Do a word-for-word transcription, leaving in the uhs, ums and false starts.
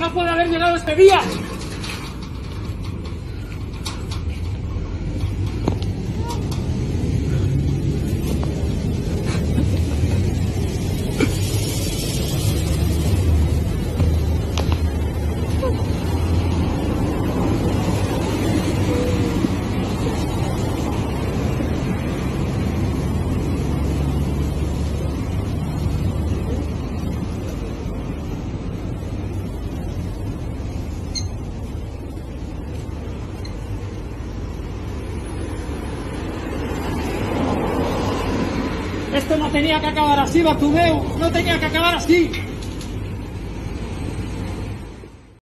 no puede haber llegado este día. Esto no tenía que acabar así, Bartomeu, no tenía que acabar así.